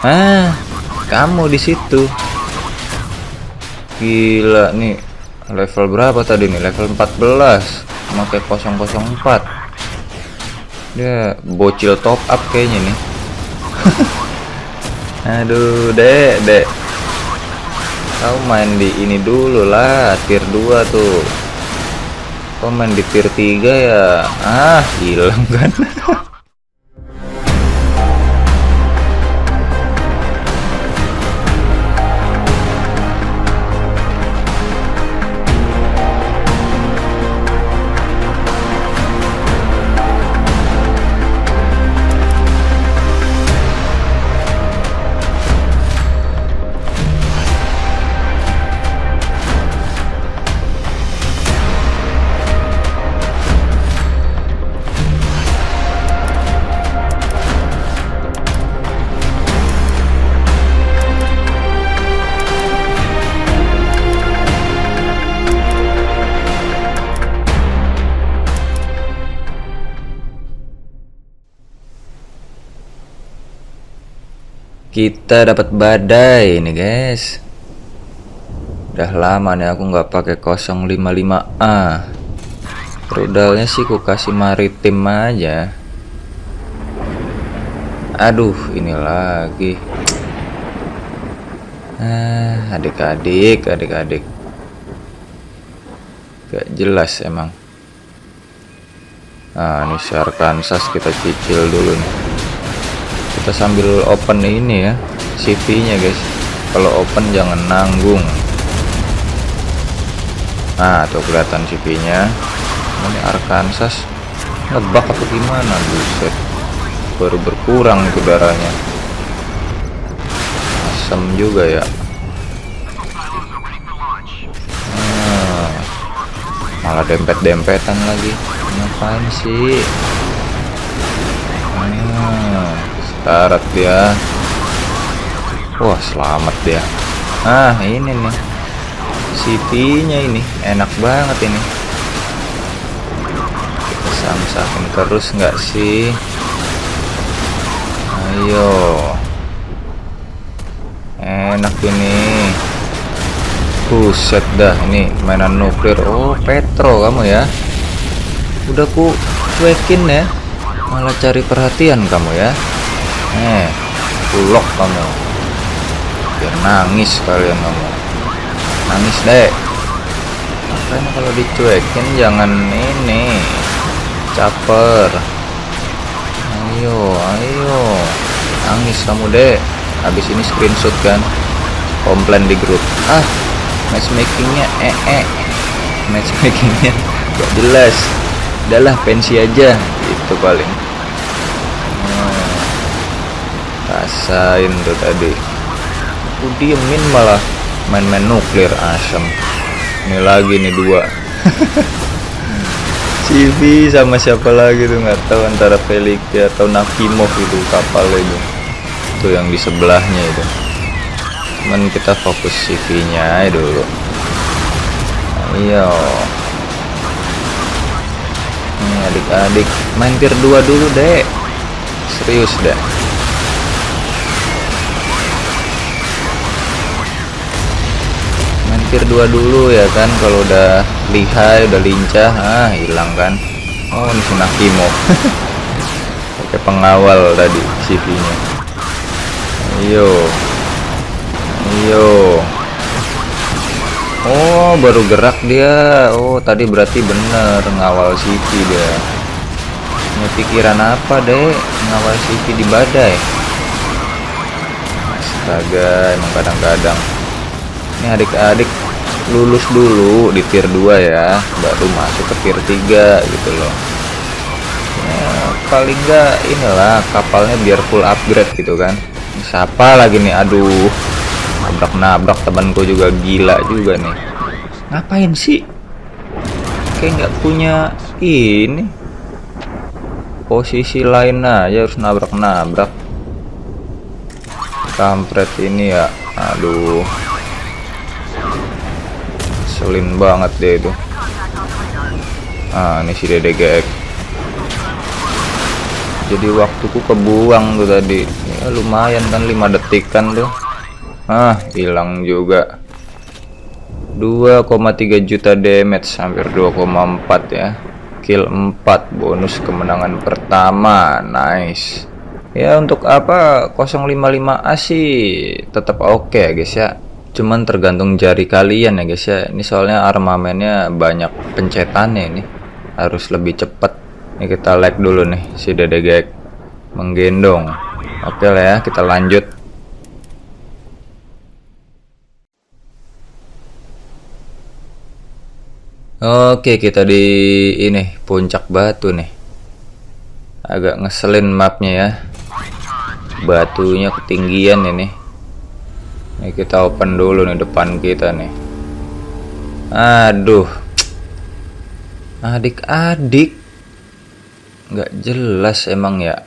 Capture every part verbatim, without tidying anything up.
Ah, kamu di situ. Gila nih. Level berapa tadi nih? Level empat belas. Pakai nol nol empat. Dia bocil top up kayaknya nih. Aduh, Dek, Dek. Kau main di ini dulu lah, tier dua tuh. Kau main di tier tiga ya. Ah, hilang kan. Kita dapat badai nih guys. Udah lama nih aku nggak pakai nol lima lima A. Rudalnya sih ku kasih maritim aja. Aduh, ini lagi. Ah, adik-adik, adik-adik. Gak jelas emang. Nah, ini Arkansas kita cicil dulu nih. Kita sambil open ini ya, C V-nya guys. Kalau open jangan nanggung. Nah, tuh kelihatan C V-nya. Ini Arkansas ngebak apa gimana? Buset. Baru berkurang itu darahnya. Asem juga ya. Nah, malah dempet-dempetan lagi. Ngapain sih? Nah, syarat dia. Wah, selamat dia. Ah, ini nih C V-nya ini enak banget ini. Kita samsakin terus nggak sih? Ayo, enak ini. Buset dah, ini mainan nuklir. Oh, Petro kamu ya. Udah ku cuekin ya, malah cari perhatian kamu ya. Eh, bulok kamu. Biar nangis kalian kamu. Nangis deh. Makanya kalau dicuekin jangan ini. Caper. Ayo, ayo. Nangis kamu deh. Habis ini screenshot kan. Komplain di grup. Ah, matchmakingnya eh eh. Matchmakingnya gak jelas. Udahlah, pensi aja. Itu paling. Hmm, rasain tuh tadi. Aku diemin malah main-main nuklir asem. Ini lagi nih dua. C V sama siapa lagi tuh nggak tahu, antara Felix atau Nakimov itu kapal itu. Tuh yang di sebelahnya itu. Cuman kita fokus C V-nya aja dulu. Ayo. Ini adik-adik main tier dua dulu deh. Serius deh. Tier dua dulu ya kan, kalau udah lihai, udah lincah, ah hilang kan. Oh, ini si Nakimov. Pakai pengawal tadi C V-nya. Ayo. Ayo. Oh, baru gerak dia. Oh, tadi berarti bener ngawal C V dia. Ini pikiran apa deh ngawal C V di badai? Astaga, emang kadang-kadang. Ini adik-adik lulus dulu di tier dua ya, baru masuk ke tier tiga gitu loh ya, paling enggak inilah kapalnya biar full upgrade gitu kan. Siapa lagi nih? Aduh, nabrak-nabrak temanku juga, gila juga nih. Ngapain sih? Kayak nggak punya ini posisi lain aja, harus nabrak-nabrak. Kampret ini ya. Aduh, selin banget deh itu. Ah, ini si D D G X. Jadi waktuku kebuang tuh tadi ya, lumayan kan lima detikan tuh. Ah, hilang juga. Dua koma tiga juta damage, hampir dua koma empat ya. Kill empat, bonus kemenangan pertama. Nice. Ya untuk apa nol lima lima A sih tetap oke okay, ya guys ya. Cuman tergantung jari kalian ya guys ya. Ini soalnya armamennya banyak pencetannya, ini harus lebih cepat. Ini kita like dulu nih si Dedegek menggendong. Oke lah ya, kita lanjut. Oke, kita di ini puncak batu nih. Agak ngeselin mapnya ya. Batunya ketinggian ini. Nih kita open dulu nih depan kita nih. Aduh. Adik-adik. Nggak jelas emang ya.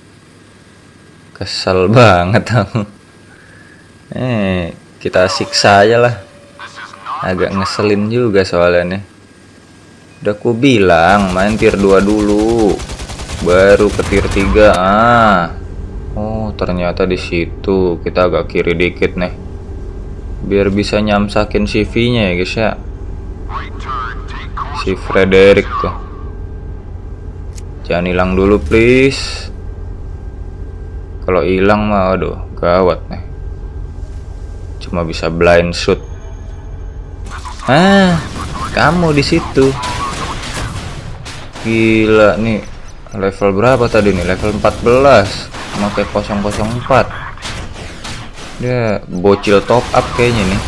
Kesel banget aku. Eh, kita siksa aja lah. Agak ngeselin juga soalnya nih. Udah ku bilang main tier dua dulu. Baru ke tier tiga. Ah. Oh, ternyata di situ. Kita agak kiri dikit nih. Biar bisa nyamsakin C V-nya ya guys ya. Si Frederick tuh. Jangan hilang dulu please. Kalau hilang mah aduh, gawat nih. Cuma bisa blind shoot. Ah, kamu di situ. Gila nih. Level berapa tadi nih? Level empat belas. Pakai nol nol empat. Dia bocil top up kayaknya nih.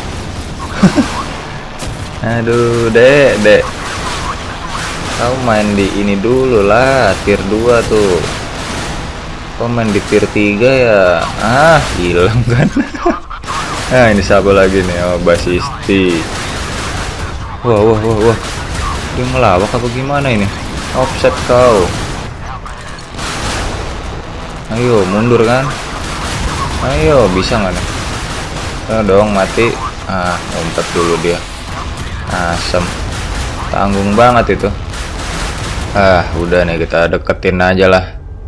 Aduh, Dek, Dek. Kau main di ini dulu lah, tier dua tuh. Kau main di tier tiga ya. Ah, hilang kan. Nah, ini siapa lagi nih? Oh, Basisti. Wah, wah, wah, wah. Dia ngelawak apa gimana ini? Offset kau. Ayo mundur kan. Ayo bisa nggak nih? Ayo dong mati. Ah, ngumpet dulu dia. Asem. Tanggung banget itu. Ah, udah nih kita deketin aja lah.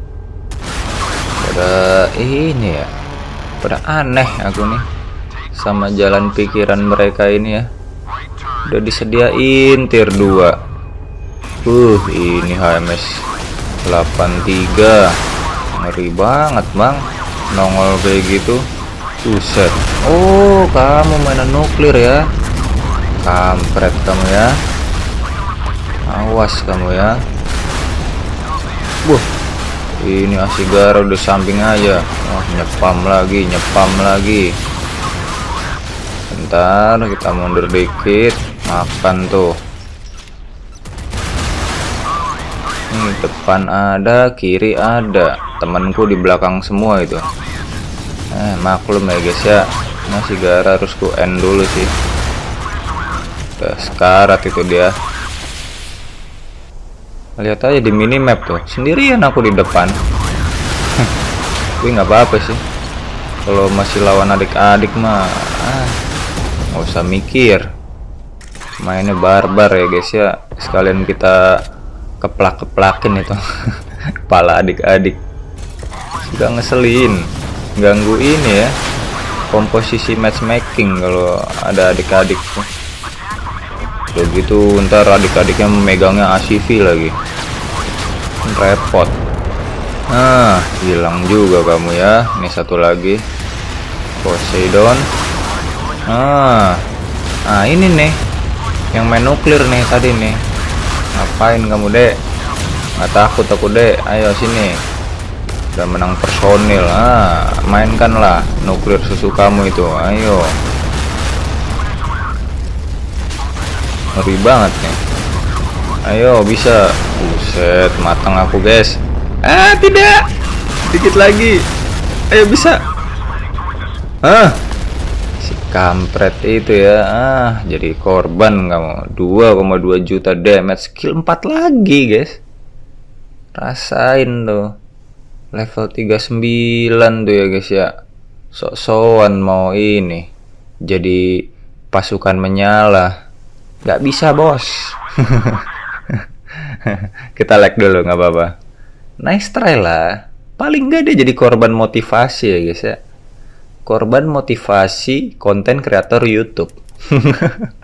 Pada ini ya. Pada aneh aku nih sama jalan pikiran mereka ini ya. Udah disediain tier dua. Uh, ini H M S delapan tiga. Ngeri banget bang, nongol kayak gitu. Buset. Oh, kamu mainan nuklir ya. Kampret kamu ya. Awas kamu ya. Buh, ini Asigara udah samping aja. Oh, nyepam lagi, nyepam lagi. Bentar, kita mundur dikit. Makan tuh. Nih, depan ada, kiri ada. Temanku di belakang semua itu. Eh, maklum ya guys ya. Masih gara harus ku end dulu sih. Udah sekarat itu dia. Lihat aja di minimap tuh. Sendirian aku di depan. Tapi nggak apa-apa sih. Kalau masih lawan adik-adik mah ah, nggak usah mikir. Mainnya barbar ya guys ya. Sekalian kita keplak-keplakin itu. Kepala adik-adik. Gak ngeselin, ganggu ini ya komposisi matchmaking kalau ada adik-adik tuh. Begitu ntar adik-adiknya memegangnya A C V lagi, repot. Nah, hilang juga kamu ya. Ini satu lagi Poseidon. Nah, nah ini nih yang main nuklir nih tadi nih. Ngapain kamu dek? Nggak takut aku dek. Ayo sini. Udah menang personil. Ah, mainkanlah nuklir susu kamu itu. Ayo. Ngeri banget nih. Ayo bisa. Buset, matang aku guys. Ah, tidak. Dikit lagi. Ayo bisa. Ah, si kampret itu ya. Ah, jadi korban kamu. dua koma dua juta damage, skill empat lagi guys. Rasain tuh. Level tiga puluh sembilan tuh ya guys ya. Sok-sokan mau ini jadi pasukan menyala. Gak bisa bos. Kita like dulu nggak apa-apa. Nice try lah. Paling nggak dia jadi korban motivasi ya guys ya. Korban motivasi konten kreator YouTube.